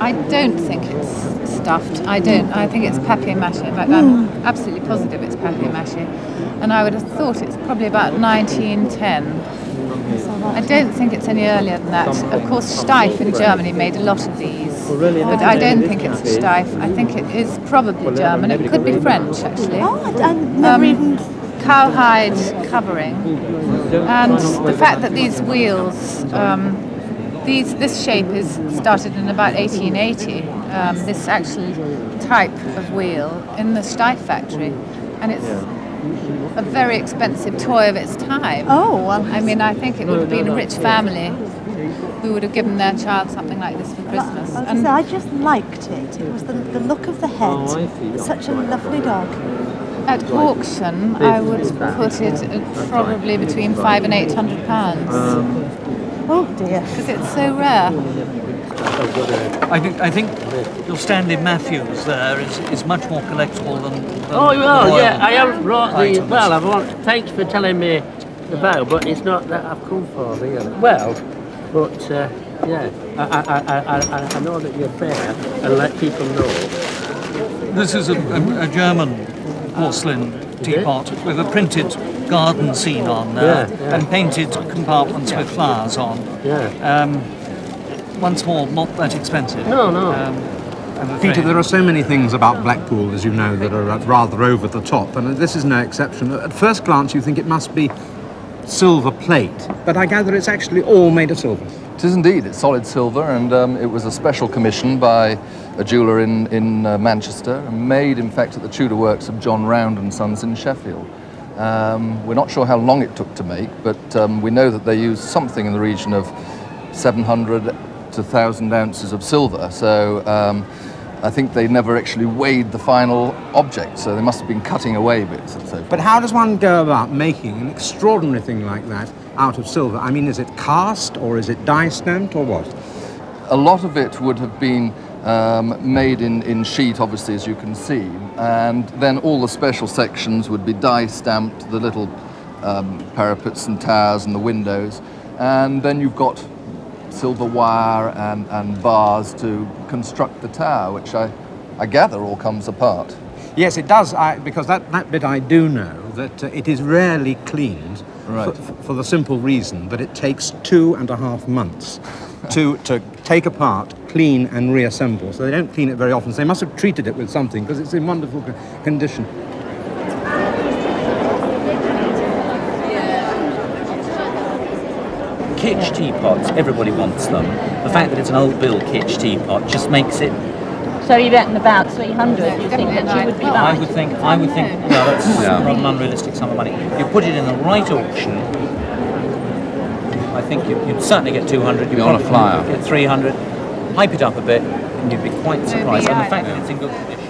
I don't think it's stuffed. I don't. I think it's papier-mâché. In fact, I'm absolutely positive it's papier-mâché. And I would have thought it's probably about 1910. I don't think it's any earlier than that. Of course, Steiff in Germany made a lot of these, but I don't think it's Steiff. I think it is probably German. It could be French, actually. Oh, I never even... Cowhide covering, and the fact that these wheels, this shape is started in about 1880. This actual type of wheel in the Steiff factory, and it's a very expensive toy of its time. Oh, well, I mean, I think it would have been a rich family who would have given their child something like this for Christmas. And I just liked it. It was the look of the head. Such a lovely dog. At auction, I would put it at probably between £500 and £800. Oh dear, because it's so rare. I think your Stanley Matthews there is much more collectible than oh well, yeah. I haven't brought the items. well. I want. Thanks for telling me about, but it's not that I've come for really. Well, but yeah, I know that you're fair and let people know. This is a German porcelain teapot with a printed garden scene on there and painted compartments with flowers on. Once more, not that expensive. No. Peter, there are so many things about Blackpool, as you know, that are rather over the top, and this is no exception. At first glance, you think it must be silver plate, but I gather it's actually all made of silver. It is indeed. It's solid silver, and it was a special commission by a jeweller in Manchester, made, in fact, at the Tudor works of John Round and Sons in Sheffield. We're not sure how long it took to make, but we know that they used something in the region of 700 to 1,000 ounces of silver. So I think they never actually weighed the final object, so they must have been cutting away bits and so forth. But how does one go about making an extraordinary thing like that out of silver? I mean, is it cast, or is it die-stamped, or what? A lot of it would have been made in sheet, obviously, as you can see, and then all the special sections would be die-stamped, the little parapets and towers and the windows, and then you've got silver wire and bars to construct the tower, which I gather all comes apart. Yes, it does, because that bit I do know, that it is rarely cleaned, right, for the simple reason that it takes 2.5 months to take apart, clean and reassemble. So they don't clean it very often. So they must have treated it with something, because it's in wonderful condition. Kitsch teapots, everybody wants them. The fact that it's an old bill kitsch teapot just makes it... So you reckon about 300, you think that you would be right? I would think, yeah, that's not an unrealistic sum of money. If you put it in the right auction, I think you'd certainly get 200. You'd on a flyer. Get 300. Hype it up a bit, and you'd be quite surprised. And the fact that it's in good condition.